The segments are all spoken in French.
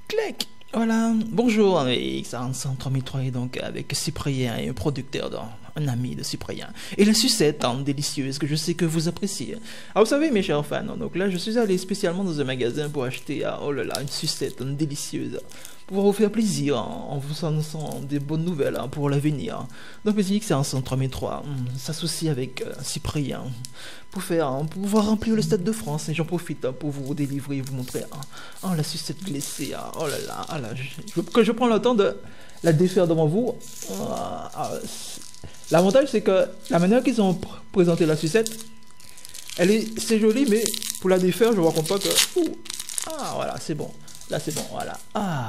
Clic. Voilà, bonjour avec 3003 et donc avec Cyprien, un producteur, un ami de Cyprien. Et la sucette délicieuse que je sais que vous appréciez. Ah, vous savez mes chers fans, donc là je suis allé spécialement dans un magasin pour acheter, oh là là, une sucette délicieuse. Pour vous faire plaisir en vous annonçant des bonnes nouvelles pour l'avenir. Donc musique c'est en 3003, s'associe avec Cyprien pour pouvoir remplir le Stade de France. Et j'en profite pour vous délivrer, vous montrer la sucette glacée. Oh là là, que je prends le temps de la défaire devant vous. L'avantage c'est que la manière qu'ils ont présenté la sucette, c'est joli, mais pour la défaire je vous raconte pas que... voilà, c'est bon. Là c'est bon, voilà.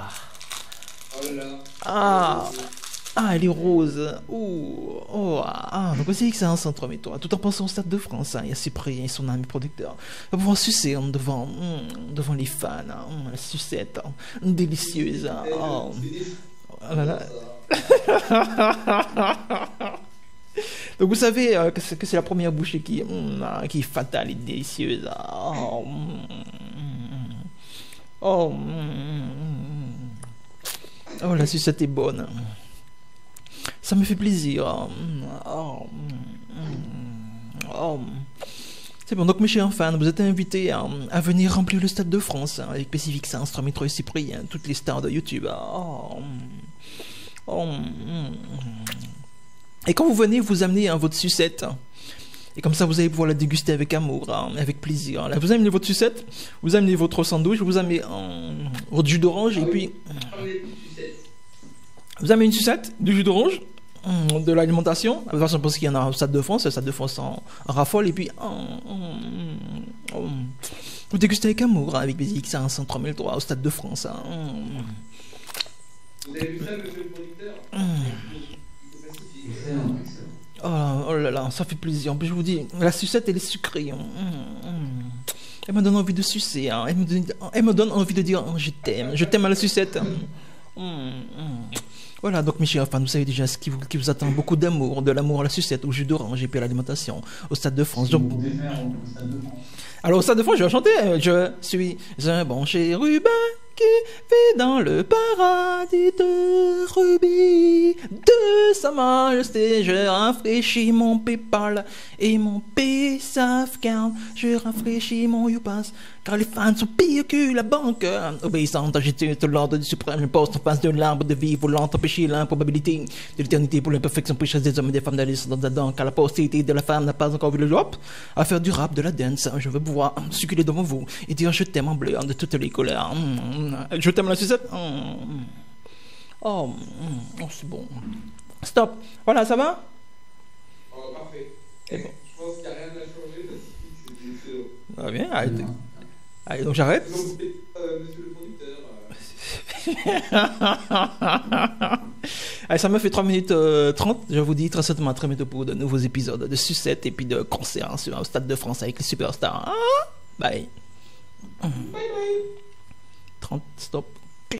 Elle est rose. Donc aussi que c'est un centre toi. Tout en pensant au Stade de France, il y a Cyprien et son ami producteur. Va pouvoir sucer devant les fans, la sucette délicieuse. Donc vous savez que c'est la première bouchée qui est fatale et délicieuse. La sucette est bonne. Ça me fait plaisir. C'est bon, donc mes chers fans, vous êtes invités à venir remplir le Stade de France avec Pacific Sans, 3003 et Cyprien, toutes les stars de YouTube. Et quand vous venez, vous amenez votre sucette. Et comme ça, vous allez pouvoir la déguster avec amour, avec plaisir. Là, vous amenez votre sucette, vous amenez votre sandwich, vous amenez votre jus d'orange, et puis... Vous amenez une sucette, du jus d'orange, de l'alimentation. De toute façon, parce qu'il y en a au Stade de France, le Stade de France en raffole, et puis... vous dégustez avec amour, avec des X100 3003 au Stade de France. Vous avez vu ça, monsieur le producteur? Oh là là, ça fait plaisir. En plus, je vous dis, la sucette, elle est sucrée. Elle me donne envie de sucer. Elle me donne envie de dire je t'aime. Je t'aime à la sucette. Voilà, donc mes chers fans, vous savez déjà ce qui vous attend. Beaucoup d'amour, de l'amour à la sucette, au jus d'orange et puis à l'alimentation, au Stade de France. Donc... Alors, au Stade de France, je vais chanter. Je suis un bon chérubin qui vit dans le paradis de rubis. De sa majesté, je rafraîchis mon PayPal et mon PaySafeCard. Je rafraîchis mon YouPass, car les fans sont pires que la banque. Obéissant à Jésus, l'ordre du suprême, je poste en face de l'arbre de vie voulant empêcher l'improbabilité de l'éternité pour l'imperfection pécheresse des hommes et des femmes d'aller dans Adam, car la postérité de la femme n'a pas encore vu le job. À faire du rap, de la dance, je veux pouvoir circuler devant vous et dire je t'aime en bleu de toutes les couleurs. Je t'aime la sucette. C'est bon. Stop. Voilà, ça va? Parfait. C'est bon. Je pense qu'il n'y a rien à changer parce que c'est excellent. Ah bien, arrêtez. Allez, donc j'arrête. Monsieur le producteur. Allez, ça me fait 3 minutes 30. Je vous dis très certainement très bientôt pour de nouveaux épisodes de sucette et puis de concerts au Stade de France avec les superstars. Bye. Bye bye. 30, stop.